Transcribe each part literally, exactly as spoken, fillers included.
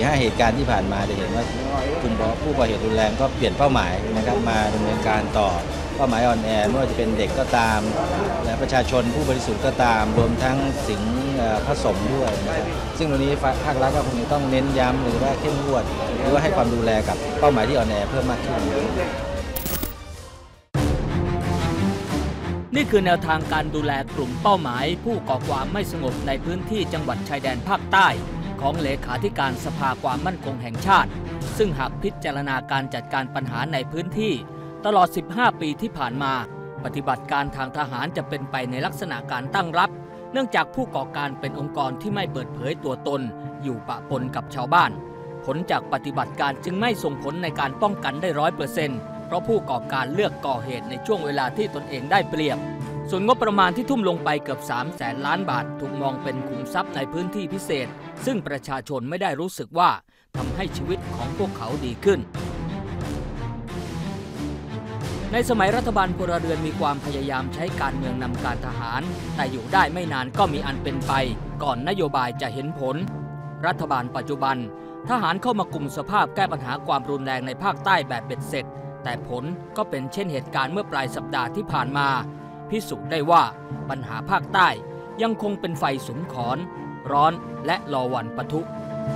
ห้าเหตุการณ์ที่ผ่านมาจะเห็นว่ากลุ่มผู้ก่อเหตุรุนแรงก็เปลี่ยนเป้าหมายนะครับมาดำเนินการต่อเป้าหมายอ่อนแอไม่ว่าจะเป็นเด็กก็ตามและประชาชนผู้บริสุทธิ์ก็ตามรวมทั้งสิงผสมด้วยซึ่งตรงนี้ภาครัฐก็คงต้องเน้นย้ำหรือว่าเข้มงวดหรือว่าให้ความดูแลกับเป้าหมายที่อ่อนแอเพิ่มมากขึ้นนี่คือแนวทางการดูแลกลุ่มเป้าหมายผู้ก่อความไม่สงบในพื้นที่จังหวัดชายแดนภาคใต้ของเลขาธิการสภาความมั่นคงแห่งชาติซึ่งหากพิจารณาการจัดการปัญหาในพื้นที่ตลอดสิบห้าปีที่ผ่านมาปฏิบัติการทางทหารจะเป็นไปในลักษณะการตั้งรับเนื่องจากผู้ก่อการเป็นองค์กรที่ไม่เปิดเผยตัวตนอยู่ปะปนกับชาวบ้านผลจากปฏิบัติการจึงไม่ส่งผลในการป้องกันได้ร้อยเปอร์เซ็นต์เพราะผู้ก่อการเลือกก่อเหตุในช่วงเวลาที่ตนเองได้เปรียบส่วนงบประมาณที่ทุ่มลงไปเกือบสามแสนล้านบาทถูกมองเป็นขุมทรัพย์ในพื้นที่พิเศษซึ่งประชาชนไม่ได้รู้สึกว่าทำให้ชีวิตของพวกเขาดีขึ้นในสมัยรัฐบาลพลเรือนมีความพยายามใช้การเมืองนำการทหารแต่อยู่ได้ไม่นานก็มีอันเป็นไปก่อนนโยบายจะเห็นผลรัฐบาลปัจจุบันทหารเข้ามากุมสภาพแก้ปัญหาความรุนแรงในภาคใต้แบบเบ็ดเสร็จแต่ผลก็เป็นเช่นเหตุการณ์เมื่อปลายสัปดาห์ที่ผ่านมาพิสูจน์ได้ว่าปัญหาภาคใต้ยังคงเป็นไฟสุมขอนร้อนและรอวันปะทุ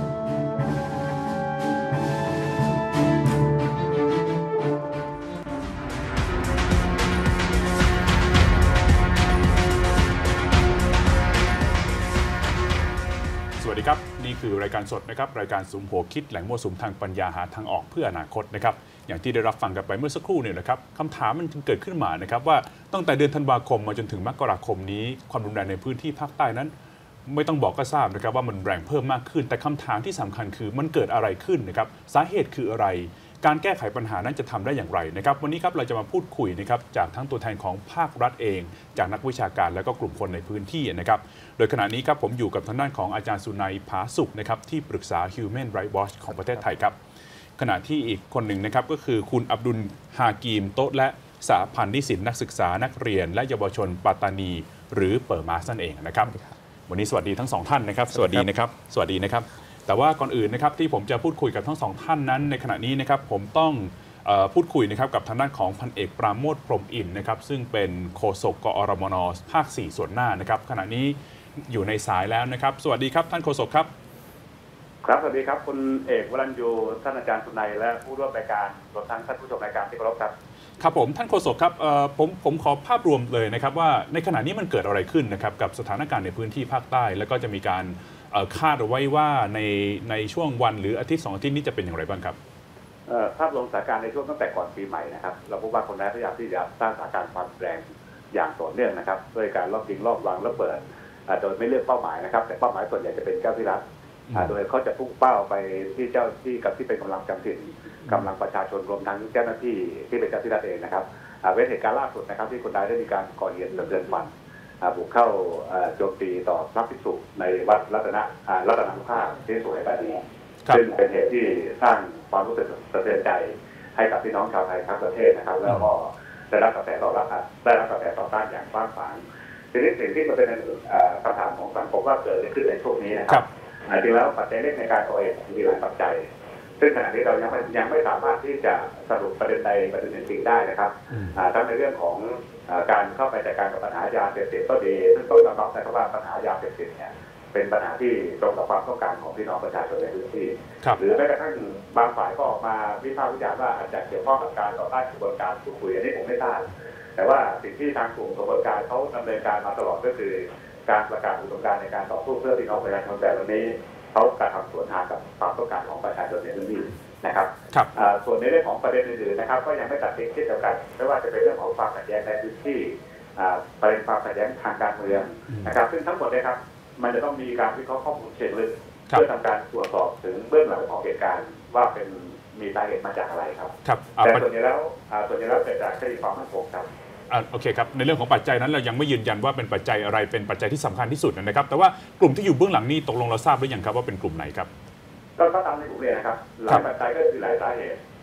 สวัสดีครับนี่คือรายการสดนะครับรายการสุมหัวคิดแหล่งมั่วสุมทางปัญญาหาทางออกเพื่ออนาคตนะครับอย่างที่ได้รับฟังกันไปเมื่อสักครู่เนี่ยนะครับคำถามมันจึงเกิดขึ้นมานะครับว่าตั้งแต่เดือนธันวาคมมาจนถึงมกราคมนี้ความรุนแรงในพื้นที่ภาคใต้นั้นไม่ต้องบอกก็ทราบนะครับว่ามันแรงเพิ่มมากขึ้นแต่คำถามที่สำคัญคือมันเกิดอะไรขึ้นนะครับสาเหตุคืออะไรการแก้ไขปัญหานั้นจะทำได้อย่างไรนะครับวันนี้ครับเราจะมาพูดคุยนะครับจากทั้งตัวแทนของภาครัฐเองจากนักวิชาการและก็กลุ่มคนในพื้นที่นะครับโดยขณะนี้ครับผมอยู่กับทางด้านของอาจารย์สุนัยผาสุขนะครับที่ปรึกษา Human Rights Watch ของประเทศไทยครับขณะที่อีกคนหนึ่งนะครับก็คือคุณอับดุลฮากีมโต๊ะและสหพันธ์นิสิตนักศึกษานักเรียนและเยาวชนปัตตานีหรือเปิดมานั่นเองนะครับวันนี้สวัสดีทั้งสองท่านนะครับสวัสดีนะครับสวัสดีนะครับแต่ว่าก่อนอื่นนะครับที่ผมจะพูดคุยกับทั้งสองท่านนั้นในขณะนี้นะครับผมต้องเอ่อพูดคุยนะครับกับทางด้านของพันเอกปราโมทย์พรหมอินทร์นะครับซึ่งเป็นโฆษกกอรมนภาคสี่ส่วนหน้านะครับขณะนี้อยู่ในสายแล้วนะครับสวัสดีครับท่านโฆษกครับครับสวัสดีครับคุณเอกวรัญยูท่านอาจารย์สุนัยและผู้ร่วมรายการรวมทั้งท่านผู้ชมรายการที่เคารพครับครับผมท่านโฆษกครับเอ่อผมผมขอภาพรวมเลยนะครับว่าในขณะนี้มันเกิดอะไรขึ้นนะครับกับสถานการณ์ในพื้นที่ภาคใต้แล้วก็จะมีการคาดเอาไว้ว่าในในช่วงวันหรืออาทิตย์สองอาทิตย์นี้จะเป็นอย่างไรบ้างครับภาพรวมสถานการณ์ในช่วงตั้งแต่ก่อนปีใหม่นะครับเราพบว่าคนร้ายพยายามที่จะสร้างสถานการณ์ความแรงอย่างต่อเนื่องนะครับด้วยการลอบยิงลอบวางระเบิดโดยไม่เลือกเป้าหมายนะครับแต่เป้าหมายส่วนใหญ่จะเป็นเจ้าที่รัฐโดยเขาจะพุ่งเป้าไปที่เจ้าที่กับที่เป็นกำลังจำถิ่นกำลังประชาชนรวมทั้งเจ้าหน้าที่ที่เป็นเจ้าที่รัฐเองนะครับเว้นเหตุการณ์ล่าสุดนะครับที่คนร้ายได้มีการก่อเหตุสะเทือนขวัญบุกเข้าโจมตีต่อพระภิกษุในวัดรัตนรัตนนุภาพที่สุไหงโกลกซึ่งเป็นเหตุที่สร้างความรู้สึกสะเทือนใจให้กับพี่น้องชาวไทยทั้งประเทศนะครับแล้วก็ได้รับกระแสตอบรับได้รับกระแสต่อต้านอย่างกว้างขวางทีนี้สิ่งที่มันเป็นคำถามของสังคมว่าเกิดขึ้นในช่วงนี้นะครับจริงแล้วปัจจัยเล็กในการก่อเหตุมีหลายปัจจัยซึ่งขณะนี้เรายังไม่ยังไม่สามารถที่จะสรุปประเด็นใดประเด็นหนึ่งได้นะครับทั้งในเรื่องของการเข้าไปจัดการกับปัญหายาเสพติดก็ดีซึ่งต้องยอมรับนะครับว่าปัญหายาเสพติดเนี่ยเป็นปัญหาที่ตรงกับความต้องการของพี่น้องประชาชนในพื้นที่หรือแม้กระทั่งบางฝ่ายก็ออกมาวิพากษ์วิจารณ์ว่าอาจจะเกี่ยวข้องกับการต่อต้านกระบวนการพูดคุยอันนี้ผมไม่ทราบแต่ว่าสิ่งที่ทางกลุ่มกระบวนการเขาดำเนินการมาตลอดก็คือการประกาศอุดมการณ์ในการต่อสู้เพื่อพี่น้องประชาชนแบบนี้เขากระทำสวนทางกับความต้องการของประชาชนในพื้นที่นะครับส่วนในเรื่องของประเด็นอื่นๆนะครับก็ยังไม่ตัดสินเช่นเดียวกันไม่ว่าจะเป็นเรื่องของความขัดแย้งในพื้นที่ประเด็นความขัดแย้งทางการเมืองนะครับซึ่งทั้งหมดเลยครับมันจะต้องมีการวิเคราะห์ข้อมูลเชิงลึกเพื่อทำการตรวจสอบถึงเบื้องหลังของเหตุการณ์ว่าเป็นมีสาเหตุมาจากอะไรครับแต่ส่วนใหญ่แล้วส่วนใหญ่แล้วเกิดจากคดีความมั่นคงครับโอเคครับในเรื่องของปัจจัยนั้นเรายังไม่ยืนยันว่าเป็นปัจจัยอะไรเป็นปัจจัยที่สำคัญที่สุดนะครับแต่ว่ากลุ่มที่อยู่เบื้องหลังนี้ตกลงเราทราบหรือยังครับว่าเป็นกลุ่มไหนครับก็ตามที่ผมเรียนนะครับหลายปัจจัยก็คือหลายสาเหตุ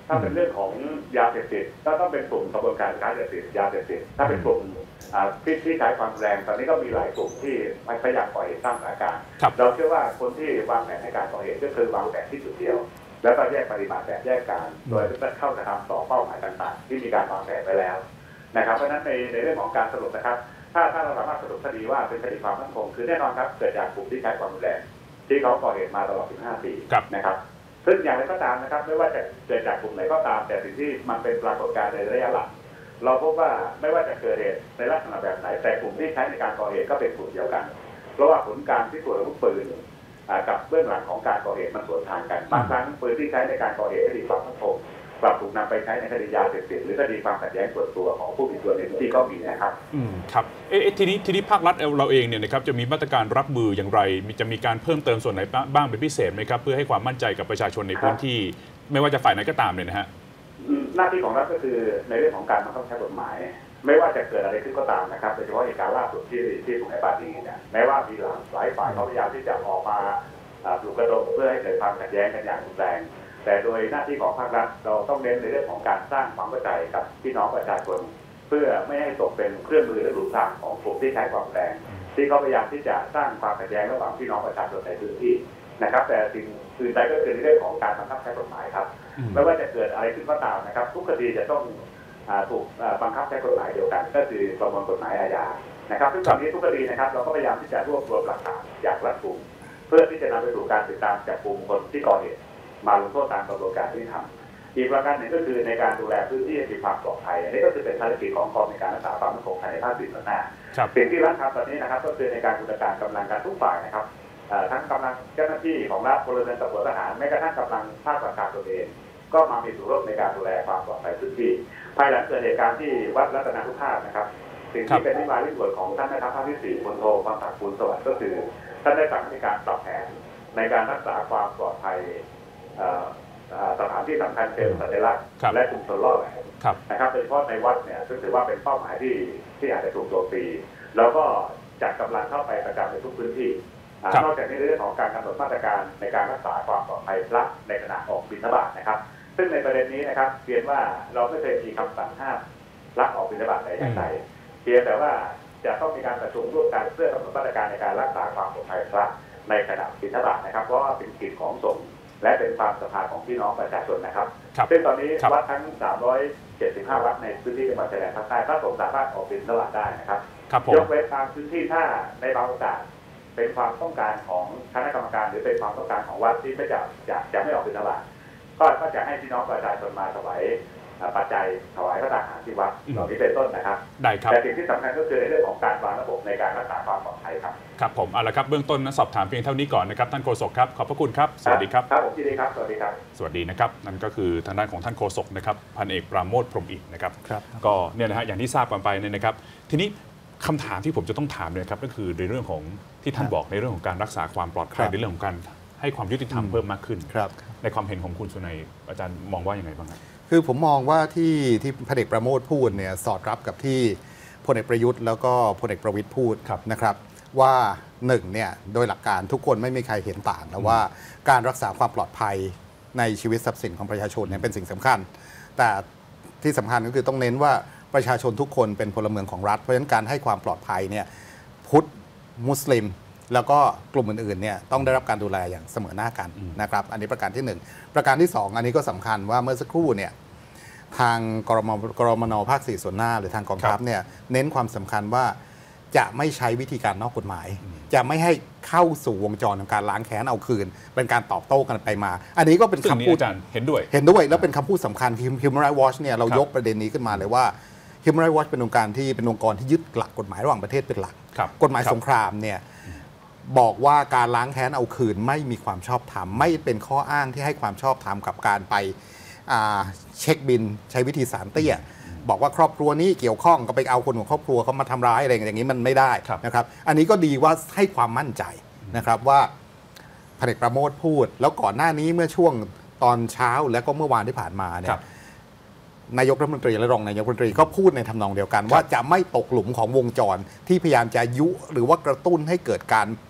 ถ้าเป็นเรื่องของยาเสพติดก็ต้องเป็นกลุ่มกระบวนการค้ายาเสพติดยาเสพติดถ้าเป็นกลุ่มที่ที่ใช้ความแรงตอนนี้ก็มีหลายกลุ่มที่พยายามก่อเหตุสร้างสถานการณ์เราเชื่อว่าคนที่วางแผนในการก่อเหตุก็คือวางแผนที่จุดเดียวแล้วก็แยกปริมาณแบบแยกการโดยเข้ากระทำต่อเป้าหมายต่างๆที่มีการวางแผนไปแล้วนะครับเพราะฉะนั้นในในเรื่องของการสรุปนะครับถ้าถ้าเราสามารถสรุปคดีว่าเป็นคดีความมั่นคงคือแน่นอนครับเกิดจากกลุ่มที่ใช้ความรุนแรงที่เขาก่อเหตุมาตลอดสิบห้าปีนะครับซึ่งอย่างไรก็ตามนะครับไม่ว่าจะเกิดจากกลุ่มไหนก็ตามแต่สิ่งที่มันเป็นปรากฏการณ์ในระยะหลังเราพบว่าไม่ว่าจะเกิดเหตุในลักษณะแบบไหนแต่กลุ่มที่ใช้ในการก่อเหตุก็เป็นกลุ่มเดียวกันเพราะว่าผลการพิสูจน์อาวุธปืนกับเบื้องหลังของการก่อเหตุมันสวนทางกันบางครั้งปืนที่ใช้ในการก่อเหตุคดีความมั่นคงกลับถูกนำไปใช้ในคดียาเสพติดหรือคดีความขัดแย้งส่วนตัวของผู้มีส่วนในพื้นที่ก็มีนะครับอืมครับเอ๊ะทีนี้ทีนี้ภาครัฐเราเองเนี่ยนะครับจะมีมาตรการรับมืออย่างไรจะมีการเพิ่มเติมส่วนไหนบ้างเป็นพิเศษไหมครับเพื่อให้ความมั่นใจกับประชาชนในพื้นที่ไม่ว่าจะฝ่ายไหนก็ตามเลยนะฮะหน้าที่ของรัฐก็คือในเรื่องของการบังคับใช้กฎหมายไม่ว่าจะเกิดอะไรขึ้นก็ตามนะครับโดยเฉพาะเหตุการณ์ล่าสุดที่ที่สุไหงปาดีเนี่ยแม้ว่ามีหลายฝ่ายเขาพยายามที่จะออกมาปลุกระดมเพื่อให้เกิดความขัดแย้งกันอย่างรุนแรงแต่โดยหน้าที่ของภาครัฐเราต้องเน้นในเรื่องของการสร้างความเข้าใจกับพี่น้องประชาชนเพื่อไม่ให้ตกเป็นเครื่องมือและหลุมพรางของกลุ่มที่ใช้ความแรงที่เขาพยายามที่จะสร้างความขัดแย้งระหว่างพี่น้องประชาชนในพื้นที่นะครับแต่สิ่งอื่นใดก็คือในเรื่องของการบังคับใช้กฎหมายครับไม่ว่าจะเกิดอะไรขึ้นก็ตามนะครับทุกคดีจะต้องถูกบังคับใช้กฎหมายเดียวกันก็คือประมวลกฎหมายอาญานะครับซึ่งตอนนี้ทุกคดีนะครับเราก็พยายามที่จะรวบรวมหลักฐานอย่างรัดกุมเพื่อที่จะนำไปสู่การติดตามจับกุมคนที่ก่อเหตุมาลงโทษตามกระบวนการที่ทำอีกประการหนึ่งก็คือในการดูแลพื้นที่ให้มีความปลอดภัยอันนี้ก็คือเป็นภารกิจของกองในการรักษาความมั่นคงภายในภาคส่วนหน้าสิ่งที่รัฐทำตอนนี้นะครับก็คือในการบูรณาการกำลังการทุกฝ่ายนะครับทั้งกำลังเจ้าหน้าที่ของรัฐพลเรือนตำรวจทหารแม้กระทั่งกำลังภาคประชาชนเองก็มามีส่วนร่วมในการดูแลความปลอดภัยพื้นที่ภายหลังเกิดเหตุการณ์ที่วัดรัตนทุภาพนะครับสิ่งที่เป็นนโยบายที่ด่วนของท่านแม่ทัพภาคที่สี่พลโทความศักดิ์ภูลสวัสดิ์ก็คือท่านได้สั่งให้มีการปรับแผนในการรักษาความปลอดภัยสถานที่สำคัญเชิงสัญลักษณ์และชุมชนล่อแหลมนะครับโดยเฉพาะในวัดเนี่ยซึ่งถือว่าเป็นเป้าหมายที่ที่อาจจะถูกโจมตีแล้วก็จัดกำลังเข้าไปประจำในทุกพื้นที่นอกจากนี้ในเรื่องของการกำหนดมาตรการในการรักษาความปลอดภัยพระในขณะออกบิณฑบาตนะครับซึ่งในประเด็นนี้นะครับเพียงว่าเราไม่เคยมีคำสั่งห้ามพระออกบิณฑบาตแต่อย่างใดเพียงแต่ว่าจะต้องมีการประชุมร่วมกันเพื่อกำหนดมาตรการในการรักษาความปลอดภัยพระในขณะบิณฑบาตนะครับเพราะว่าเป็นกิจของสงฆ์และเป็นความศรัทธาของพี่น้องประชาชนนะครับซึ่งตอนนี้วัดทั้งสามร้อยเจ็ดสิบห้าวัดในพื้นที่จังหวัดชายแดนภาคใต้พระสงฆ์สามารถออกบิณฑบาตได้นะครับยกเว้นบางพื้นที่ถ้าในบางโอกาสเป็นความต้องการของคณะกรรมการหรือเป็นความต้องการของวัดที่ไม่จะจะจะไม่ออกบิณฑบาตก็ก็จะให้พี่น้องประชาชนมาถวายปัจจัยถวายพระทหารที่วัดเหล่านี้เป็นต้นนะครับได้ครับแต่สิ่งที่สำคัญก็คือในเรื่องของการวางระบบในการรักษาความปลอดภัยครับครับผมเอาละครับเบื้องต้นนะสอบถามเพียงเท่านี้ก่อนนะครับท่านโฆษกครับขอบพระคุณครับสวัสดีครับครับผมยินดีครับสวัสดีครับสวัสดีนะครับนั่นก็คือทางด้านของท่านโฆษกนะครับพันเอกปราโมชพรหมอินทร์นะครับก็เนี่ยนะฮะอย่างที่ทราบกันไปเนี่ยนะครับทีนี้คำถามที่ผมจะต้องถามเนี่ยครับก็คือในเรื่องของที่ท่านบอกในเรื่องของการรักษาความปลอดภัยในเรื่องของการให้ความยุติธรรมเพิ่มมากขึ้นในความเห็นของคุณสุนัยอาจารย์มองว่ายังไงบ้างครับคือผมมองว่าที่ที่พลเอกประโมทพูดเนี่ยสอดรับกับที่พลเอกประยุทธ์แล้วก็พลเอกประวิตรพูดนะครับว่าหนึ่งเนี่ยโดยหลักการทุกคนไม่มีใครเห็นต่างแล้วว่าการรักษาความปลอดภัยในชีวิตทรัพย์สินของประชาชนเนี่ยเป็นสิ่งสำคัญแต่ที่สำคัญก็คือต้องเน้นว่าประชาชนทุกคนเป็นพลเมืองของรัฐเพราะฉะนั้นการให้ความปลอดภัยเนี่ยพุทธมุสลิมแล้วก็กลุ่มอื่นๆเนี่ยต้องได้รับการดูแลอย่างเสมอหน้ากันนะครับอันนี้ประการที่หนึ่งประการที่สองอันนี้ก็สำคัญว่าเมื่อสักครู่เนี่ยทางกรมกรมนภาคสี่ส่วนหน้าหรือทางกองทัพเนี่ยเน้นความสำคัญว่าจะไม่ใช้วิธีการนอกกฎหมายจะไม่ให้เข้าสู่วงจรของการล้างแค้นเอาคืนเป็นการตอบโต้กันไปมาอันนี้ก็เป็นคำพูดเห็นด้วยเห็นด้วยแล้วเป็นคำพูดสำคัญ Human Rights Watch เนี่ยเรายกประเด็นนี้ขึ้นมาเลยว่า Human Rights Watch เป็นองค์การที่เป็นองค์กรที่ยึดหลักกฎหมายระหว่างประเทศเป็นหลักกฎหมายสงครามเนี่ยบอกว่าการล้างแค้นเอาคืนไม่มีความชอบธรรมไม่เป็นข้ออ้างที่ให้ความชอบธรรมกับการไปเช็คบินใช้วิธีสารเตี้ยบอกว่าครอบครัวนี้เกี่ยวข้องก็ไปเอาคนของครอบครัวเขามาทำร้ายอะไรอย่างนี้มันไม่ได้นะครับอันนี้ก็ดีว่าให้ความมั่นใจนะครับว่าพลเอกประโมทพูดแล้วก่อนหน้านี้เมื่อช่วงตอนเช้าและก็เมื่อวานที่ผ่านมาเนี่ยนายกรัฐมนตรีและรองนายกรัฐมนตรีก็พูดในทำนองเดียวกันว่าจะไม่ตกหลุมของวงจรที่พยายามจะยุหรือว่ากระตุ้นให้เกิดการ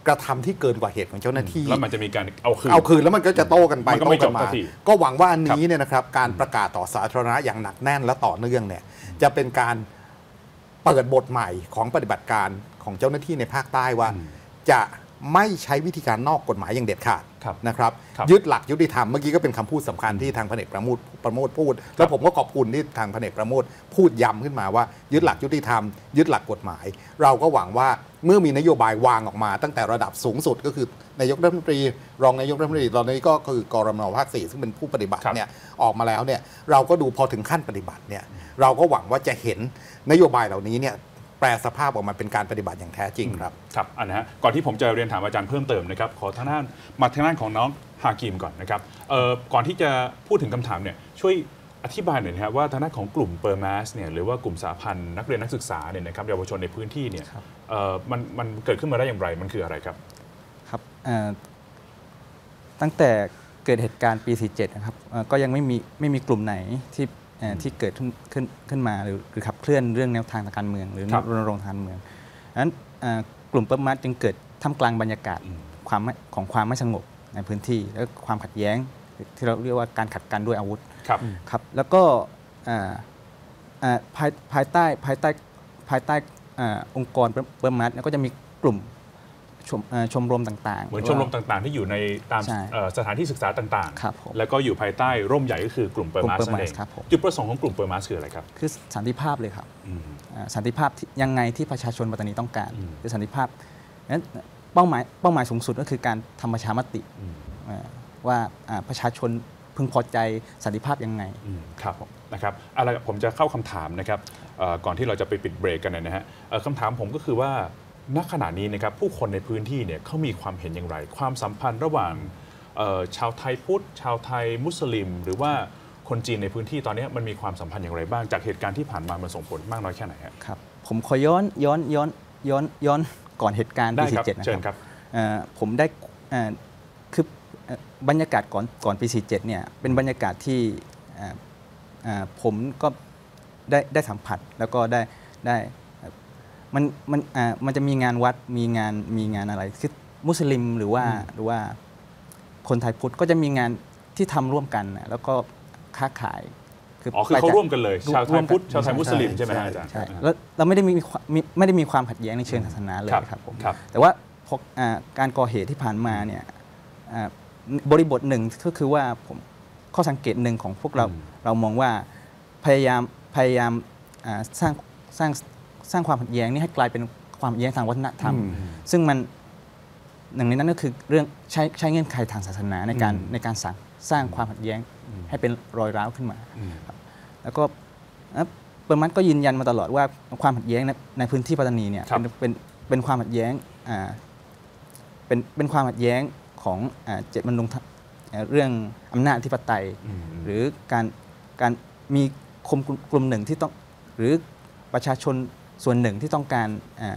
กระทำที่เกินกว่าเหตุของเจ้าหน้าที่แล้วมันจะมีการเอาคืนเอาคืนแล้วมันก็จะโต้กันไปมันก็โต้ไม่จกับ นมาสักทีก็หวังว่าอันนี้เนี่ยนะครับการประกาศต่อสาธารณะอย่างหนักแน่นและต่อเนื่องเนี่ยจะเป็นการเปิดบทใหม่ของปฏิบัติการของเจ้าหน้าที่ในภาคใต้ว่าจะไม่ใช้วิธีการนอกกฎหมายอย่างเด็ดขาดนะครับยึดหลักยุติธรรมเมื่อกี้ก็เป็นคำพูดสำคัญที่ทางพลเอกประโมทประโมทพูดแล้วผมก็ขอบคุณที่ทางพลเอกประโมทพูดย้ำขึ้นมาว่ายึดหลักยุติธรรมยึดหลักกฎหมาย เราก็หวังว่าเมื่อมีนโยบายวางออกมาตั้งแต่ระดับสูงสุดก็คือนายกรัฐมนตรีรองนายกรัฐมนตรีตอนนี้ก็คือกรมนภาคสี่ซึ่งเป็นผู้ปฏิบัติเนี่ยออกมาแล้วเนี่ยเราก็ดูพอถึงขั้นปฏิบัติเนี่ยเราก็หวังว่าจะเห็นนโยบายเหล่านี้เนี่ยแปลสภาพออกมาเป็นการปฏิบัติอย่างแท้จริงครับครับอันนะฮะก่อนที่ผมจะเรียนถามอาจารย์เพิ่มเติมนะครับขอทางด้านมาทางด้านของน้องฮากิมก่อนนะครับเอ่อก่อนที่จะพูดถึงคำถามเนี่ยช่วยอธิบายหน่อยนะครับว่าทางด้านของกลุ่มเปอร์มาสเนี่ยหรือว่ากลุ่มสหพันธ์นักเรียนนักศึกษาเนี่ยนะครับเยาวชนในพื้นที่เนี่ยเอ่อมันมันเกิดขึ้นมาได้อย่างไรมันคืออะไรครับครับตั้งแต่เกิดเหตุการณ์ปีสี่สิบเจ็ดนะครับก็ยังไม่มีไม่มีกลุ่มไหนที่ที่เกิดขึ้นขึ้นขึ้นมาหรือหรือขับเคลื่อนเรื่องแนวทางทางการเมืองหรือรณรงค์ทางการเมืองนั้นกลุ่มเปิ้ลมัดจึงเกิดท่ามกลางบรรยากาศความของความไม่สงบในพื้นที่และความขัดแย้งที่เราเรียกว่าการขัดกันด้วยอาวุธครับครับแล้วก็ภายภายใต้ภายใต้ภายใต้องค์กรเปิ้ลมัดก็จะมีกลุ่มชมชมรมต่างๆเหมือนชมรมต่างๆที่อยู่ในตามสถานที่ศึกษาต่างๆแล้วก็อยู่ภายใต้ร่มใหญ่ก็คือกลุ่มเปอร์มาสนั่นเองจุดประสงค์ของกลุ่มเปอร์มาสคืออะไรครับคือสันติภาพเลยครับสันติภาพยังไงที่ประชาชนปัตตานีต้องการคือสันติภาพนั้นเป้าหมายเป้าหมายสูงสุดก็คือการทำประชามติว่าประชาชนพึงพอใจสันติภาพยังไงครับนะครับอะไรผมจะเข้าคำถามนะครับก่อนที่เราจะไปปิดเบรกกันนะฮะคำถามผมก็คือว่าณขณะนี้นะครับผู้คนในพื้นที่เนี่ยเขามีความเห็นอย่างไรความสัมพันธ์ระหว่างชาวไทยพุทธชาวไทยมุสลิมหรือว่าคนจีนในพื้นที่ตอนนี้มันมีความสัมพันธ์อย่างไรบ้างจากเหตุการณ์ที่ผ่านมามันส่งผลมากน้อยแค่ไหนครับผมขอย้อนย้อนย้อนย้อนย้อนก่อนเหตุการณ์ปีสี่สิบเจ็ดนะครับผมได้คือบรรยากาศก่อนก่อนปีสี่สิบเจ็ดเนี่ยเป็นบรรยากาศที่ผมก็ได้ได้สัมผัสแล้วก็ได้ได้มันมันอ่ามันจะมีงานวัดมีงานมีงานอะไรคือมุสลิมหรือว่าหรือว่าคนไทยพุทธก็จะมีงานที่ทำร่วมกันแล้วก็ค้าขายคืออ๋อคือเขาร่วมกันเลยชาวไทยพุทธชาวไทยมุสลิมใช่ไหมอาจารย์ใช่แล้วเราไม่ได้มีไม่ได้มีความขัดแย้งในเชิงศาสนาเลยครับผมแต่ว่าพอการก่อเหตุที่ผ่านมาเนี่ยบริบทหนึ่งก็คือว่าผมข้อสังเกตหนึ่งของพวกเราเรามองว่าพยายามพยายามสร้างสร้างสร้างความขัดแย้งนี้ให้กลายเป็นความขัดแย้งทางวัฒนธรรมซึ่งมันหนึ่งในนั้นก็คือเรื่องใช้ใช้เงื่อนไขทางศาสนาในการในการสร้างสร้างความขัดแย้งให้เป็นรอยร้าวขึ้นมาแล้วก็เปิร์มัดก็ยืนยันมาตลอดว่าความขัดแย้งในในพื้นที่ปัตตานีเนี่ยเป็นเป็นเป็นความขัดแย้งเป็นเป็นความขัดแย้งของเจตจำนงเรื่องอำนาจอธิปไตยหรือการการมีกลุ่มกลุ่มหนึ่งที่ต้องหรือประชาชนส่วนหนึ่งที่ต้องการ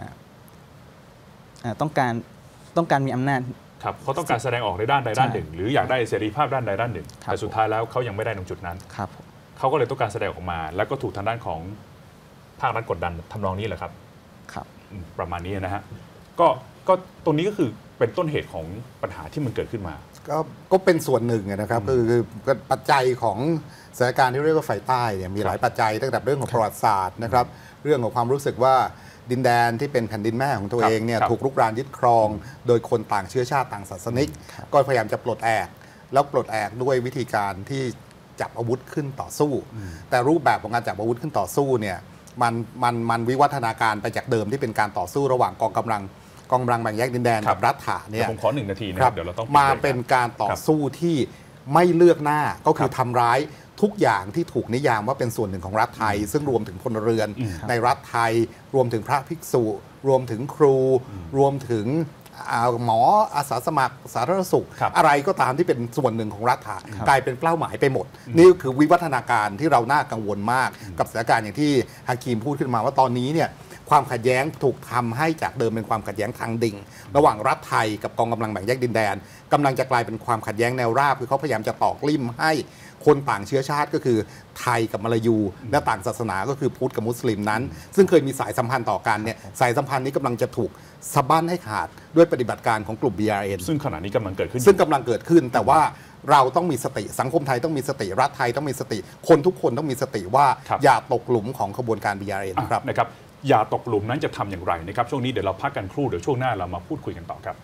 ต้องการต้องการมีอำนาจครับเขาต้องการแสดงออกในด้านใดด้านหนึ่งหรืออยากได้เสรีภาพด้านใดด้านหนึ่งแต่สุดท้ายแล้วเขายังไม่ได้ตรงจุดนั้นครับเขาก็เลยต้องการแสดงออกมาแล้วก็ถูกทางด้านของภาครัฐกดดันทำนองนี้แหละครับครับประมาณนี้นะฮะก็ก็ตรงนี้ก็คือเป็นต้นเหตุของปัญหาที่มันเกิดขึ้นมาก็ก็เป็นส่วนหนึ่งนะครับคือคือปัจจัยของสถานการณ์ที่เรียกว่าไฟใต้เนี่ยมีหลายปัจจัยตั้งแต่เรื่องของประวัติศาสตร์นะครับเรื่องของความรู้สึกว่าดินแดนที่เป็นแผ่นดินแม่ของตัวเองเนี่ยถูกรุกรานยึดครองโดยคนต่างเชื้อชาติต่างศาสนิกก็พยายามจะปลดแอกแล้วปลดแอกด้วยวิธีการที่จับอาวุธขึ้นต่อสู้แต่รูปแบบของการจับอาวุธขึ้นต่อสู้เนี่ยมันมันมันวิวัฒนาการไปจากเดิมที่เป็นการต่อสู้ระหว่างกองกำลังกองกำลังแบ่งแยกดินแดนกับรัฐะเนี่ยผมขอหนึ่งนาทีนะครับเดี๋ยวเราต้องมาเป็นการต่อสู้ที่ไม่เลือกหน้าก็คือทำร้ายทุกอย่างที่ถูกนิยามว่าเป็นส่วนหนึ่งของรัฐไทยซึ่งรวมถึงพลเรือนในรัฐไทยรวมถึงพระภิกษุรวมถึงครูรวมถึงหมออาสาสมัครสาธารณสุขอะไรก็ตามที่เป็นส่วนหนึ่งของรัฐกลายเป็นเป้าหมายไปหมดนี่คือวิวัฒนาการที่เราน่ากังวลมากกับสถานการณ์อย่างที่ฮาคิมพูดขึ้นมาว่าตอนนี้เนี่ยความขัดแย้งถูกทำให้จากเดิมเป็นความขัดแย้งทางดิ่งระหว่างรัฐไทยกับกองกำลังแบ่งแยกดินแดนกำลังจะกลายเป็นความขัดแย้งแนวราบคือเขาพยายามจะตอกลิ่มให้คนต่างเชื้อชาติก็คือไทยกับมลายูและต่างศาสนาก็คือพุทธกับมุสลิมนั้นซึ่งเคยมีสายสัมพันธ์ต่อกันเนี่ยสายสัมพันธ์นี้กำลังจะถูกสะบั้นให้ขาดด้วยปฏิบัติการของกลุ่ม บี อาร์ เอ็นซึ่งขณะนี้กำลังเกิดขึ้นซึ่งกำลังเกิดขึ้นแต่ว่าเราต้องมีสติสังคมไทยต้องมีสติรัฐไทยต้องมีสติคนทุกคนต้องมีสติว่าอย่าตกหลุมของขบวนการ บี อาร์ เอ็น ครับนะครับอย่าตกหลุมนั้นจะทำอย่างไรนะครับช่วงนี้เดี๋ยวเราพักกันครู่เดี๋ยวช่วงหน้าเรามาพูดคุยกันต่อครับ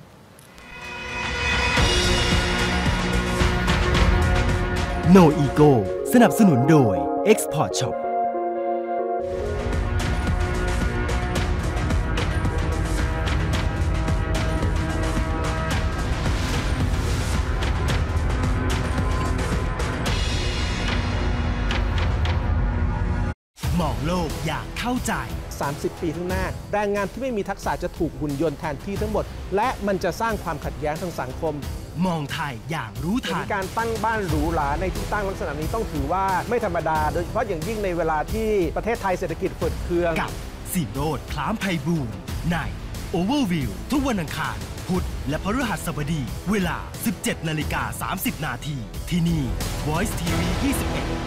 No Ego สนับสนุนโดย Export Shopมองโลกอย่างเข้าใจสามสิบ ปีข้างหน้าแรงงานที่ไม่มีทักษะจะถูกหุ่นยนต์แทนที่ทั้งหมดและมันจะสร้างความขัดแย้งทางสังคมมองไทยอย่างรู้ทันการตั้งบ้านหรูหราในที่ตั้งลักษณะนี้ต้องถือว่าไม่ธรรมดาโดยเฉพาะอย่างยิ่งในเวลาที่ประเทศไทยเศรษฐกิจฝืดเคืองกับสิโรจน์คล้ามไพบูลย์ใน Overview ทุกวันอังคารพุธและพฤหัสบดีเวลา สิบเจ็ดนาฬิกาสามสิบ นาทีที่นี่ Voice ที วี ยี่สิบเอ็ด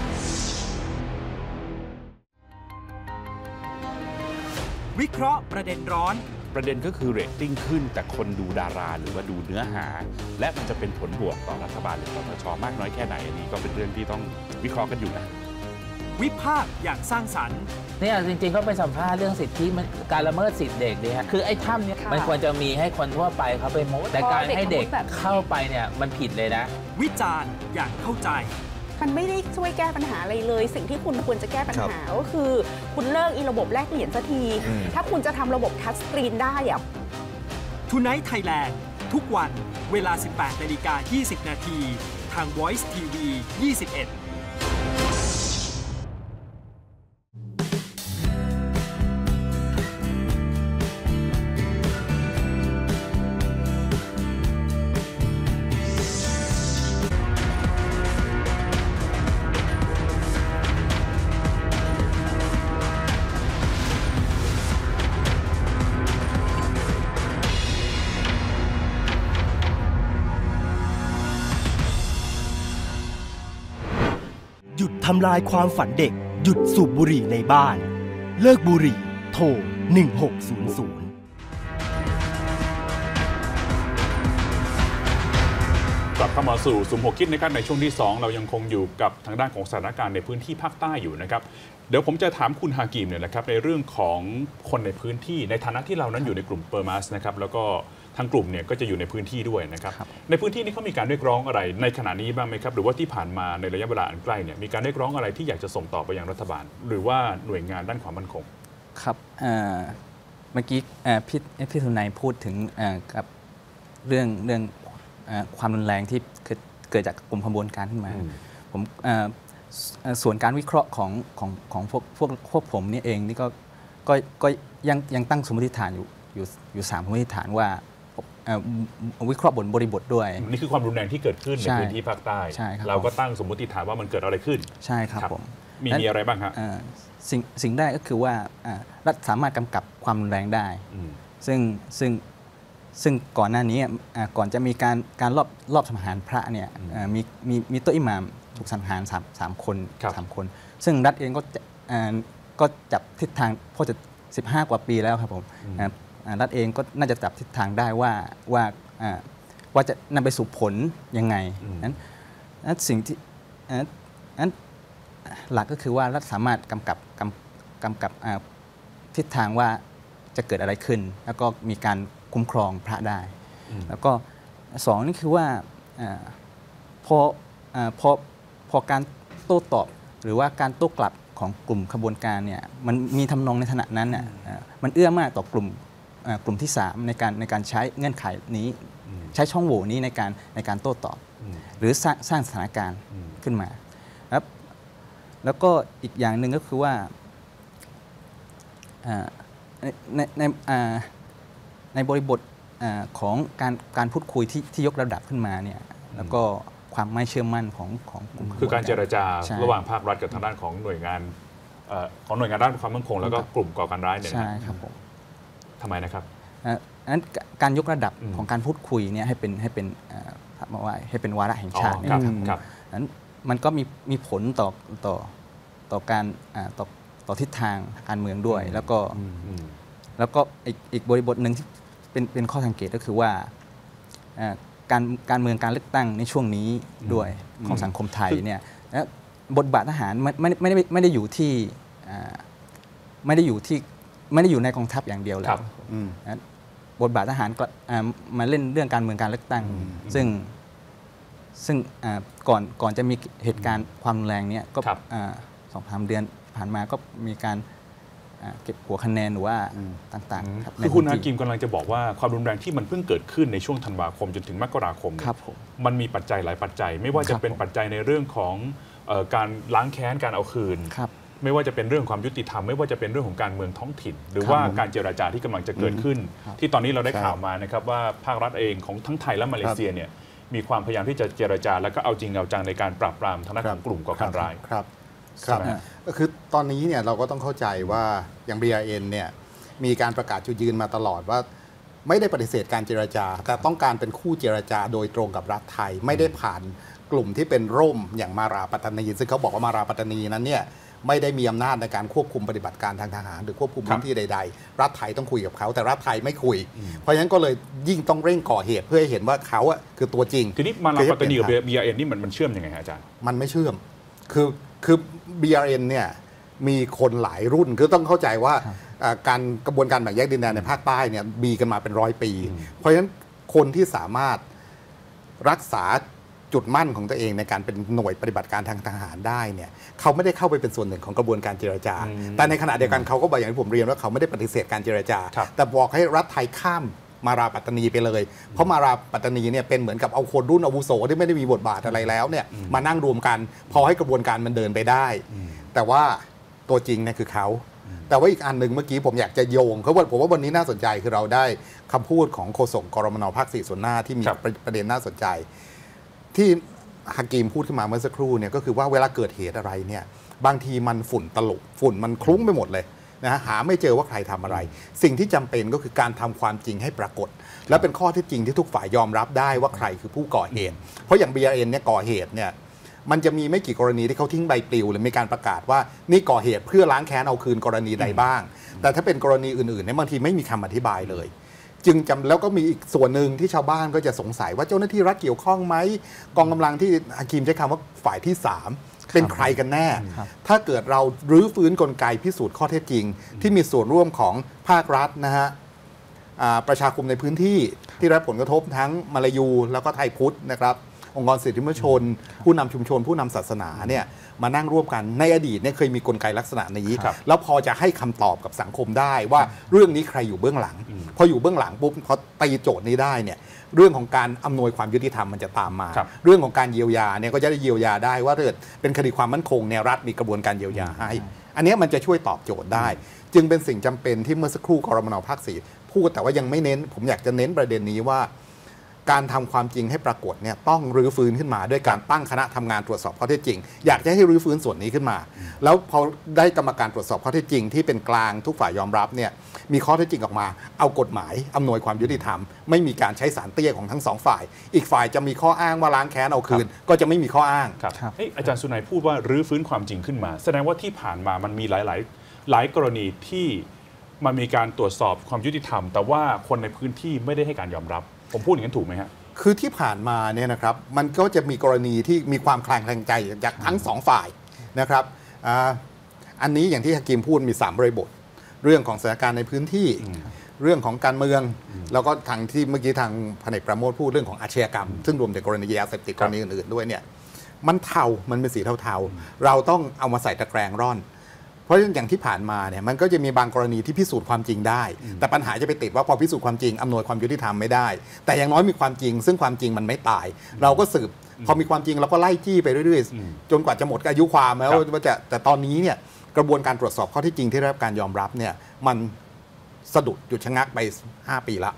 วิเคราะห์ประเด็นร้อนประเด็นก็คือเรตติ้งขึ้นแต่คนดูดาราหรือว่าดูเนื้อหาและมันจะเป็นผลบวกต่อรัฐบาลหรือคสช.มากน้อยแค่ไหนอันนี้ก็เป็นเรื่องที่ต้องวิเคราะห์กันอยู่นะวิพากษ์อย่างสร้างสรรค์เนี่ยจริงๆก็ไปสัมภาษณ์เรื่องสิทธิการละเมิดสิทธิเด็กดีฮะคือไอ้ถ้ำเนี่ยมันควรจะมีให้คนทั่วไปเขาไปโม้แต่การให้เด็กเข้าไปเนี่ยมันผิดเลยนะวิจารณ์อย่างเข้าใจมันไม่ได้ช่วยแก้ปัญหาอะไรเลยสิ่งที่คุณควรจะแก้ปัญหาก็คือคุณเลิกอีระบบแลกเหรียญสักทีถ้าคุณจะทำระบบทัชสกรีนได้อะทูไนท์ไทยแลนด์ทุกวันเวลา สิบแปดนาฬิกายี่สิบ นาทีทาง Voice ที วี ยี่สิบเอ็ดหยุดทำลายความฝันเด็กหยุดสูบบุหรี่ในบ้านเลิกบุหรี่โทรหนึ่งหกศูนย์ศูนย์กลับเข้ามาสู่สุมหัวคิดนะครับในช่วงที่สองเรายังคงอยู่กับทางด้านของสถานการณ์ในพื้นที่ภาคใต้อยู่นะครับเดี๋ยวผมจะถามคุณฮากิมเนี่ยนะครับในเรื่องของคนในพื้นที่ในฐานะที่เรานั้นอยู่ในกลุ่มเปอร์มาสนะครับแล้วก็ทางกลุ่มเนี่ยก็จะอยู่ในพื้นที่ด้วยนะครับในพื้นที่นี้เขามีการเรียกร้องอะไรในขณะนี้บ้างไหมครับหรือว่าที่ผ่านมาในระยะเวลาอันใกล้เนี่ยมีการเรียกร้องอะไรที่อยากจะส่งต่อไปยังรัฐบาลหรือว่าหน่วยงานด้านความมั่นคงครับเมื่อกี้พี่พี่สุนัยพูดถึงกับเรื่องเรื่องความรุนแรงที่เกิดจากกลุ่มขบวนการขึ้นมาผมส่วนการวิเคราะห์ของของของพวกพวกพวกผมนี่เองนี่ก็ก็ก็ยังยังตั้งสมมติฐานอยู่อยู่อยู่สามสมมติฐานว่าวิเคราะห์บนบริบทด้วยนี่คือความรุนแรงที่เกิดขึ้นในพื้นที่ภาคใต้เราก็ตั้งสมมติฐานว่ามันเกิดอะไรขึ้นใช่ครับผมมีมีอะไรบ้างครับสิ่งสิ่งแรกก็คือว่ารัฐสามารถกำกับความรุนแรงได้ซึ่งซึ่งซึ่งก่อนหน้านี้ก่อนจะมีการการรอบรอบสังหารพระเนี่ยมีมีมีโต๊ะอิหม่ามถูกสังหารสามสามคนสามคนซึ่งรัฐเองก็ก็จับทิศทางพอจะสิบห้ากว่าปีแล้วครับผมรัฐเองก็น่าจะจับทิศทางได้ว่าว่าว่าจะนำไปสู่ผลยังไงนั้นนั้นสิ่งที่นั้นหลักก็คือว่ารัฐสามารถกำกับกำกำกับทิศทางว่าจะเกิดอะไรขึ้นแล้วก็มีการคุ้มครองพระได้แล้วก็สองนี่คือว่าพอพอพอการโต้ตอบหรือว่าการโต้กลับของกลุ่มขบวนการเนี่ยมันมีทำนองในขณะนั้นน่ะมันเอื้อมากต่อกลุ่มกลุ่มที่สามในการในการใช้เงื่อนไขนี้ใช้ช่องโหว่นี้ในการในการโต้ตอบหรือสร้างสร้างสถานการณ์ขึ้นมาครับแล้วก็อีกอย่างหนึ่งก็คือว่าในในในบริบทของการการพูดคุยที่ที่ยกระดับขึ้นมาเนี่ยแล้วก็ความไม่เชื่อมั่นของของกลุ่มคือการเจรจาระหว่างภาครัฐกับทางด้านของหน่วยงานของหน่วยงานด้านความมั่นคงแล้วก็กลุ่มก่อการร้ายเนี่ยใช่ครับผมทำไมนะครับนั้นการยกระดับของการพูดคุยเนี่ยให้เป็นให้เป็นมาว่าให้เป็นวาระแห่งชาติเนี่ยนั้นมันก็มีมีผลต่อต่อต่อการต่อต่อทิศทางการเมืองด้วยแล้วก็แล้วก็อีกอีกบริบทหนึ่งที่เป็นเป็นข้อสังเกตก็คือว่าการการเมืองการเลือกตั้งในช่วงนี้ด้วยของสังคมไทยเนี่ยบทบาททหารไม่ไม่ได้ไม่ได้อยู่ที่ไม่ได้อยู่ที่ไม่ได้อยู่ในกองทัพอย่างเดียวแล้วบทบาททหารมาเล่นเรื่องการเมืองการเลือกตั้งซึ่งซึ่งก่อนก่อนจะมีเหตุการณ์ความรุนแรงนี้ก็สองสามเดือนผ่านมาก็มีการเก็บหัวคะแนนหรือว่าต่างๆคือคุณฮากิมกำลังจะบอกว่าความรุนแรงที่มันเพิ่งเกิดขึ้นในช่วงธันวาคมจนถึงมกราคมมันมีปัจจัยหลายปัจจัยไม่ว่าจะเป็นปัจจัยในเรื่องของการล้างแค้นการเอาคืนไม่ว่าจะเป็นเรื่องความยุติธรรมไม่ว่าจะเป็นเรื่องของการเมืองท้องถิ่นหรือว่าการเจรจาที่กำลังจะเกิดขึ้นที่ตอนนี้เราได้ข่าวมานะครับว่าภาครัฐเองของทั้งไทยและมาเลเซียเนี่ยมีความพยายามที่จะเจรจาแล้วก็เอาจริงเอาจังในการปราบปรามทางด้านของกลุ่มก่อการร้ายครับครับก็คือตอนนี้เนี่ยเราก็ต้องเข้าใจว่าอย่าง บี อาร์ เอ็น เนี่ยมีการประกาศจุดยืนมาตลอดว่าไม่ได้ปฏิเสธการเจรจาแต่ต้องการเป็นคู่เจรจาโดยตรงกับรัฐไทยไม่ได้ผ่านกลุ่มที่เป็นร่มอย่างมาราปัตตานีซึ่งเขาบอกว่ามาราปัตตานีนั้นเนี่ยไม่ได้มีอำนาจในการควบคุมปฏิบัติการทางทหารหรือควบคุมพื้นที่ใดๆรัฐไทยต้องคุยกับเขาแต่รัฐไทยไม่คุยเพราะฉะนั้นก็เลยยิ่งต้องเร่งก่อเหตุเพื่อให้เห็นว่าเขาอะคือตัวจริงทีนี้มาราปัตตานีกับ บี อาร์ เอ็น นี่มันมันเชื่อมยังไงอาจารย์มันไม่เชื่อมคือคือ บี อาร์ เอ็น เนี่ยมีคนหลายรุ่นคือต้องเข้าใจว่าการกระบวนการแบ่งแยกดินแดนในภาคใต้เนี่ยมีกันมาเป็นร้อยปีเพราะฉะนั้นคนที่สามารถรักษาจุดมั่นของตัวเองในการเป็นหน่วยปฏิบัติการทางทหารได้เนี่ยเขาไม่ได้เข้าไปเป็นส่วนหนึ่งของกระบวนการเจรจาแต่ในขณะเดียวกันเขาก็บอกอย่างที่ผมเรียนว่าเขาไม่ได้ปฏิเสธการเจรจาแต่บอกให้รัฐไทยข้ามมาราปัตตานีไปเลยเพราะมาราปัตตานีเนี่ยเป็นเหมือนกับเอาคนรุ่นอาวุโสที่ไม่ได้มีบทบาทอะไรแล้วเนี่ยมานั่งรวมกันพอให้กระบวนการมันเดินไปได้แต่ว่าตัวจริงเนี่ยคือเขาแต่ว่าอีกอันหนึ่งเมื่อกี้ผมอยากจะโยงเพราะว่าผมว่าวันนี้น่าสนใจคือเราได้คำพูดของโฆษกกรมน.ภาคสี่ส่วนหน้าที่มีประเด็นน่าสนใจที่ฮากิมพูดขึ้นมาเมื่อสักครู่เนี่ยก็คือว่าเวลาเกิดเหตุอะไรเนี่ยบางทีมันฝุ่นตลบฝุ่นมันคลุ้งไปหมดเลยนะฮะหาไม่เจอว่าใครทำอะไรสิ่งที่จำเป็นก็คือการทำความจริงให้ปรากฏและเป็นข้อที่จริงที่ทุกฝ่ายยอมรับได้ว่าใครคือผู้ก่อเหตุเพราะอย่าง บี อาร์ เอ็น เนี่ยก่อเหตุเนี่ยมันจะมีไม่กี่กรณีที่เขาทิ้งใบปลิวหรือมีการประกาศว่านี่ก่อเหตุเพื่อล้างแค้นเอาคืนกรณีใดบ้างแต่ถ้าเป็นกรณีอื่นๆเนี่ยบางทีไม่มีคำอธิบายเลยจึงจำแล้วก็มีอีกส่วนหนึ่งที่ชาวบ้านก็จะสงสัยว่าเจ้าหน้าที่รัฐเกี่ยวข้องไหมกองกำลังที่ฮากิมใช้คำว่าฝ่ายที่สามเป็นใครกันแน่ถ้าเกิดเรารื้อฟื้นกลไกพิสูจน์ข้อเท็จจริงที่มีส่วนร่วมของภาครัฐนะฮะประชาคมในพื้นที่ที่รับผลกระทบทั้งมาลายูแล้วก็ไทยพุทธนะครับองค์กรสิทธิมนุษยชนผู้นำชุมชนผู้นำศาสนาเนี่ยมานั่งร่วมกันในอดีตเนี่ยเคยมีกลไกลักษณะนี้แล้วพอจะให้คำตอบกับสังคมได้ว่าเรื่องนี้ใครอยู่เบื้องหลังพออยู่เบื้องหลังปุ๊บพอตีโจทย์นี้ได้เนี่ยเรื่องของการอำนวยความยุติธรรมมันจะตามมาเรื่องของการเยียวยาเนี่ยก็จะได้เยียวยาได้ว่าถ้าเกิดเป็นคดีความมั่นคงเนี่ยรัฐมีกระบวนการเยียวยาให้อันนี้มันจะช่วยตอบโจทย์ได้จึงเป็นสิ่งจำเป็นที่เมื่อสักครู่กรมน.ภาคสี่พูดแต่ว่ายังไม่เน้นผมอยากจะเน้นประเด็นนี้ว่าการทำความจริงให้ปรากฏเนี่ยต้องรื้อฟื้นขึ้นมาด้วยการตั้งคณะทำงานตรวจสอบข้อเท็จจริงอยากจะให้รื้อฟื้นส่วนนี้ขึ้นมาแล้วพอได้กรรมการตรวจสอบข้อเท็จจริงที่เป็นกลางทุกฝ่ายยอมรับเนี่ยมีข้อเท็จจริงออกมาเอากฎหมายอำนวยความยุติธรรมไม่มีการใช้สารเตี้ยของทั้งสองฝ่ายอีกฝ่ายจะมีข้ออ้างว่าล้างแค้นเอาคืนก็จะไม่มีข้ออ้างครับอาจารย์สุนัยพูดว่ารื้อฟื้นความจริงขึ้นมาแสดงว่าที่ผ่านมามันมีหลายๆหลายกรณีที่มันมีการตรวจสอบความยุติธรรมแต่ว่าคนในพื้นที่ไม่ได้ให้การยอมรับผมพูดอย่างนั้นถูกไหมฮะคือที่ผ่านมาเนี่ยนะครับมันก็จะมีกรณีที่มีความคลางแคลงใจจากทั้งสองฝ่ายนะครับ อ, อันนี้อย่างที่ฮากิมพูดมีสามบริบทเรื่องของสถานการณ์ในพื้นที่เรื่องของการเมืองแล้วก็ทางที่เมื่อกี้ทางพลเอกประโมทพูดเรื่องของอาชญากรรมซึ่งรวมถึงกรณียาเสพติดกรณีอื่นๆด้วยเนี่ยมันเทามันเป็นสีเทาๆเราต้องเอามาใส่ตะแกรงร่อนเพราะอย่างที่ผ่านมาเนี่ยมันก็จะมีบางกรณีที่พิสูจน์ความจริงได้แต่ปัญหาจะไปติดว่าพอพิสูจน์ความจริงอำนวยความยุติธรรมไม่ได้แต่อย่างน้อยมีความจริงซึ่งความจริงมันไม่ตายเราก็สืบพอมีความจริงเราก็ไล่จี้ไปเรื่อยๆจนกว่าจะหมดอายุความแล้วว่าจะแต่ตอนนี้เนี่ยกระบวนการตรวจสอบข้อที่จริงที่ได้รับการยอมรับเนี่ยมันสะดุดหยุดชะงักไปห้าปีละ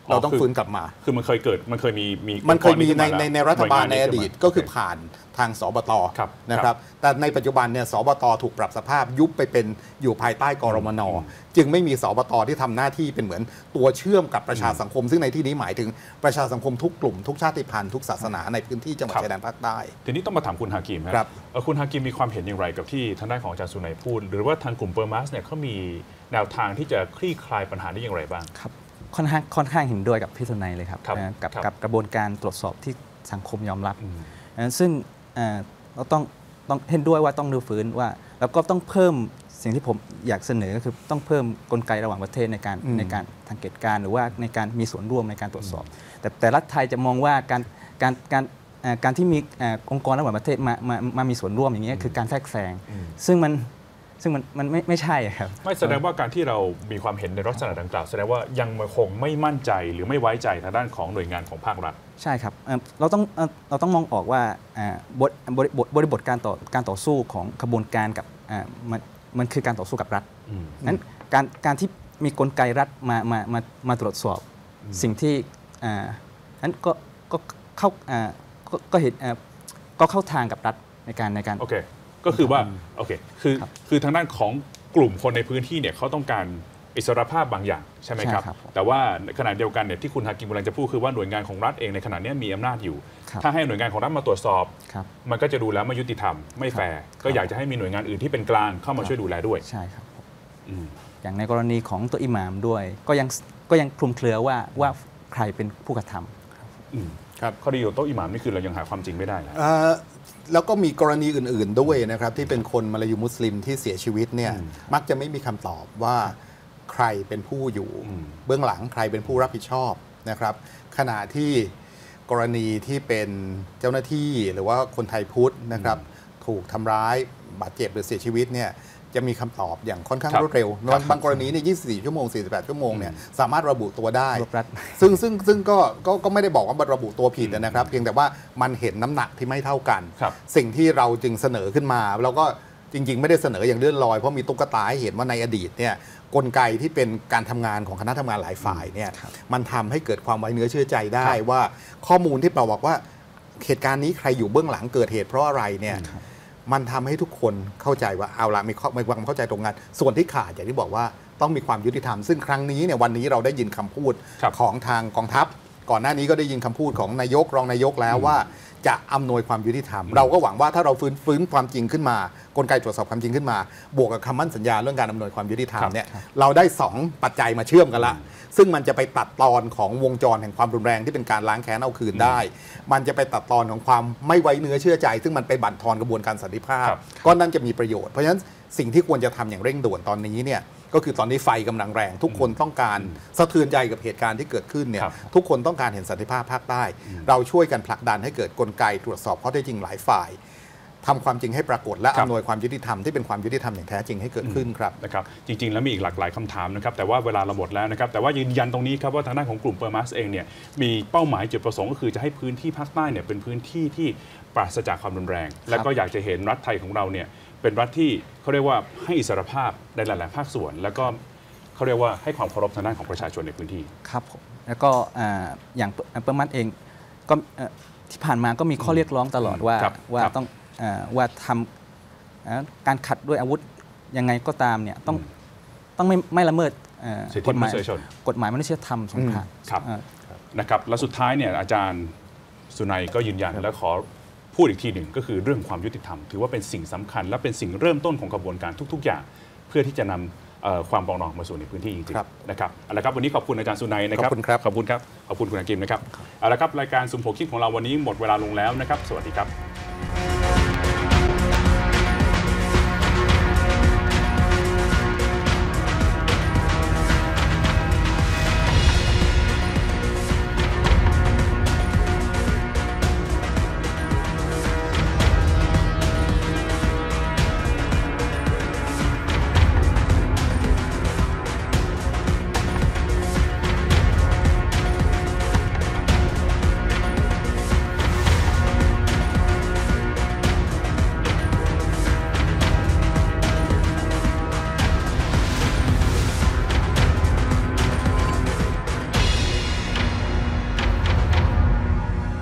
เราต้องฟื้นกลับมาคือมันเคยเกิดมันเคยมีมีมันเคยมีในในในรัฐบาลในอดีตก็คือผ่านทางสบตนะครับแต่ในปัจจุบันเนี่ยสบตถูกปรับสภาพยุบไปเป็นอยู่ภายใต้กรมน.จึงไม่มีสบตที่ทำหน้าที่เป็นเหมือนตัวเชื่อมกับประชาสังคมซึ่งในที่นี้หมายถึงประชาสังคมทุกกลุ่มทุกชาติพันธุ์ทุกศาสนาในพื้นที่จังหวัดชายแดนภาคใต้ทีนี้ต้องมาถามคุณฮากิมครับคุณฮากิมมีความเห็นอย่างไรกับที่ทางด้านของอาจารย์สุนัยพูดหรือว่าทางกลุ่มเปอร์มัสเนี่ยเขามีแนวทางที่จะคลี่คลายปัญหาได้อย่างไรบ้างครับค่อนข้างค่อนข้างเห็นด้วยกับพี่สุนัยเลยครับกับกับกระบวนการตรวจสอบที่สังคมยอมรับซึ่งเราต้องต้องเห็นด้วยว่าต้องรื้อฟื้นว่าแล้วก็ต้องเพิ่มสิ่งที่ผมอยากเสนอก็คือต้องเพิ่มกลไกระหว่างประเทศในการในการสังเกตการหรือว่าในการมีส่วนร่วมในการตรวจสอบ แต่แต่รัฐไทยจะมองว่าการการการการที่มีองค์กรระหว่างประเทศมามามามีส่วนร่วมอย่างนี้คือการแทรกแซงซึ่งมันซึ่งมันมันไม่ไม่ใช่ครับไม่แสดงว่าการที่เรามีความเห็นในลักษณะดังกล่าวแสดงว่ายังคงไม่มั่นใจหรือไม่ไว้ใจทางด้านของหน่วยงานของภาครัฐใช่ครับเราต้องเราต้องมองออกว่าบทบริบทบริบทการต่อการต่อสู้ของขบวนการกับมันมันคือการต่อสู้กับรัฐนั้นการการที่มีกลไกรัฐมามามามาตรวจสอบสิ่งที่นั้นก็ก็เข้าก็เห็นก็เข้าทางกับรัฐในการในการโอเคก็คือว่าโอเคคือคือทางด้านของกลุ่มคนในพื้นที่เนี่ยเขาต้องการอิสรภาพบางอย่างใช่ไหมครับแต่ว่าขณะเดียวกันเนี่ยที่คุณฮากิมกำลังจะพูดคือว่าหน่วยงานของรัฐเองในขณะนี้มีอำนาจอยู่ถ้าให้หน่วยงานของรัฐมาตรวจสอบมันก็จะดูแล้วไม่ยุติธรรมไม่แฟร์ก็อยากจะให้มีหน่วยงานอื่นที่เป็นกลางเข้ามาช่วยดูแลด้วยใช่ครับอย่างในกรณีของตัวอิหม่ามด้วยก็ยังก็ยังคลุมเครือว่าว่าใครเป็นผู้กระทำครับข้อดีของโต๊ะอิหม่ามนี่คือเรายังหาความจริงไม่ได้นะแล้วก็มีกรณีอื่นๆด้วยนะครับที่เป็นคนมลายูมุสลิมที่เสียชีวิตเนี่ยมักจะไม่มีคำตอบว่าใครเป็นผู้อยู่เบื้องหลังใครเป็นผู้รับผิดชอบนะครับขณะที่กรณีที่เป็นเจ้าหน้าที่หรือว่าคนไทยพุทธนะครับถูกทำร้ายบาดเจ็บหรือเสียชีวิตเนี่ยจะมีคำตอบอย่างค่อนข้างรวดเร็วบางกรณีเนี่ยยี่สิบสี่ชั่วโมงสี่สิบแปดชั่วโมงเนี่ยสามารถระบุตัวได้ซึ่งซึ่งซึ่งก็ก็ไม่ได้บอกว่าระบุตัวผิดนะครับเพียงแต่ว่ามันเห็นน้ำหนักที่ไม่เท่ากันสิ่งที่เราจึงเสนอขึ้นมาแล้วก็จริงๆไม่ได้เสนออย่างเลื่อนลอยเพราะมีตุ๊กตาให้เห็นว่าในอดีตเนี่ยกลไกที่เป็นการทำงานของคณะทำงานหลายฝ่ายเนี่ยมันทำให้เกิดความไว้เนื้อเชื่อใจได้ว่าข้อมูลที่เราบอกว่าเหตุการณ์นี้ใครอยู่เบื้องหลังเกิดเหตุเพราะอะไรเนี่ยมันทำให้ทุกคนเข้าใจว่าเอาละมีความเข้าใจตรงกันส่วนที่ขาดอย่างที่บอกว่าต้องมีความยุติธรรมซึ่งครั้งนี้เนี่ยวันนี้เราได้ยินคำพูดของทางกองทัพก่อนหน้านี้ก็ได้ยินคำพูดของนายกรองนายกแล้วว่าจะอำนวยความยุติธรรมเราก็หวังว่าถ้าเราฟื้นฟื้นความจริงขึ้นมากลไกตรวจสอบความจริงขึ้นมาบวกกับคำมั่นสัญญาเรื่องการอำนวยความยุติธรรมเนี่ยเราได้สองปัจจัยมาเชื่อมกันละซึ่งมันจะไปตัดตอนของวงจรแห่งความรุนแรงที่เป็นการล้างแค้นเอาคืนได้มันจะไปตัดตอนของความไม่ไว้เนื้อเชื่อใจซึ่งมันไปบั่นทอนกระบวนการสันติภาพก็นั่นจะมีประโยชน์เพราะฉะนั้นสิ่งที่ควรจะทำอย่างเร่งด่วนตอนนี้เนี่ยก็คือตอนนี้ไฟกำลังแรงทุกคนต้องการสะเทือนใจกับเหตุการณ์ที่เกิดขึ้นเนี่ยทุกคนต้องการเห็นสันติภาพภาคใต้เราช่วยกันผลักดันให้เกิดกลไกตรวจสอบข้อเท็จจริงหลายฝ่ายทำความจริงให้ปรากฏและอำนวยความยุติธรรมที่เป็นความยุติธรรมอย่างแท้จริงให้เกิดขึ้นครับนะครับจริงๆแล้วมีอีกหลากหลายคำถามนะครับแต่ว่าเวลาเราหมดแล้วนะครับแต่ว่ายืนยันตรงนี้ครับว่าทางด้านของกลุ่มเปอร์มัสเองเนี่ยมีเป้าหมายจุดประสงค์ก็คือจะให้พื้นที่ภาคใต้เนี่ยเป็นพื้นที่ที่ปราศจากความรุนแรงและก็อยากจะเห็นรัฐไทยของเราเนี่ยเป็นรัฐที่เขาเรียกว่าให้อิสรภาพในหลายๆภาคส่วนแล้วก็เขาเรียกว่าให้ความเคารพทางด้านของประชาชนในพื้นที่ครับผมแล้วก็อย่างเปอร์มัสเองก็ที่ผ่านมาก็มีข้อเรียกร้องตลอดว่าว่าต้องว่าทำการขัดด้วยอาวุธยังไงก็ตามเนี่ยต้องต้องไม่ไม่ละเมิดกฎหมายกฎหมายมนุษยธรรมสงครามครับนะครับและสุดท้ายเนี่ยอาจารย์สุนัยก็ยืนยันและขอพูดอีกทีหนึ่งก็คือเรื่องความยุติธรรมถือว่าเป็นสิ่งสำคัญและเป็นสิ่งเริ่มต้นของกระบวนการทุกๆอย่างเพื่อที่จะนำความปรองดองมาสู่ในพื้นที่จริงๆนะครับเอาละครับวันนี้ขอบคุณอาจารย์สุนัยนะครับขอบคุณครับขอบคุณครับขอบคุณคุณอากิมนะครับเอาละครับรายการซุมโผคิดของเราวันนี้หมดเวลาลงแล้วนะครับสวัสดีครับ